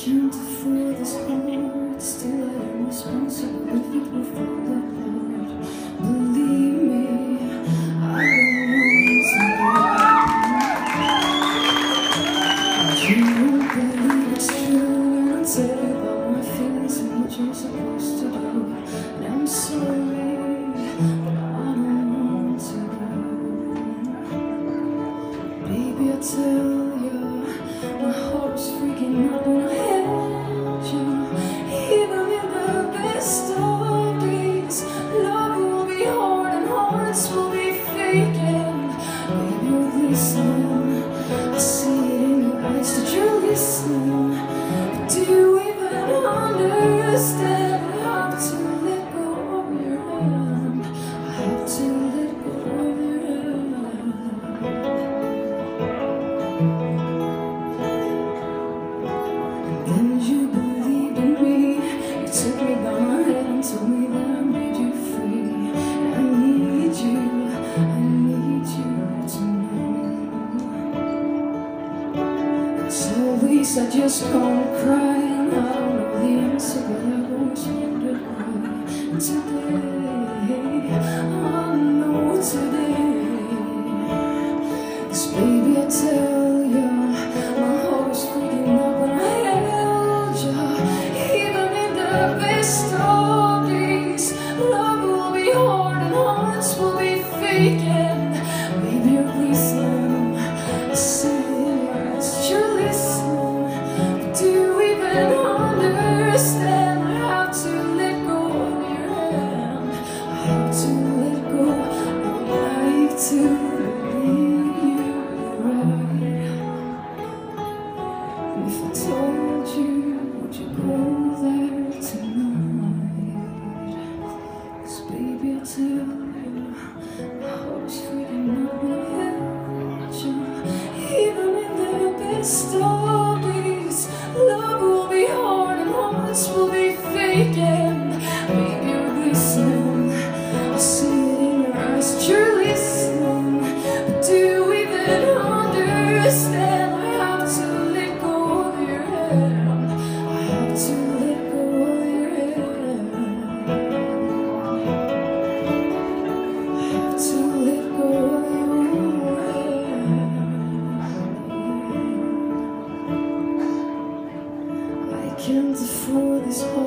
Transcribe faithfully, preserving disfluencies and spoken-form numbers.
can't afford this heart, still I'm responsible if it will fall apart. Believe me, I don't want to. You won't believe it's true when I tell you about my feelings and what you're supposed to do. And I'm sorry, but I don't want to. Baby, I tell you, my heart's freaking out when I held you. Even in the best of days, love will be hard and hearts will be faking. Baby, you're listening, I see it in your eyes that you're listening. But do you even understand? I have to let go of your hand. I have to let go of your hand. Then you believed in me. You took me by my hand and told me that I made you free. I need you, I need you to know. As always, I just can't cry, and I don't know the answer, but I've always wondered why. And today, I know today. 'Cause baby, I tell you, my heart was freaking out when I held you. Even in the best of days, love will be hard and hearts will be faking. Baby, you're listening, I see it in your eyes that you're listening. But do you even understand? I have to let go of your hand. I have to let go. I'd like to believe you right. And if I told you, would you go there tonight? 'Cause baby, I tell you, my heart's freaking out when I held you. Even in the best of days, love will be hard and hearts will be faking. Baby, you're listening, I see it in your eyes that you're listening. But do you even understand? I have to let go of your hand. I have to let go of your hand. I have to let go of your hand. I can't afford this whole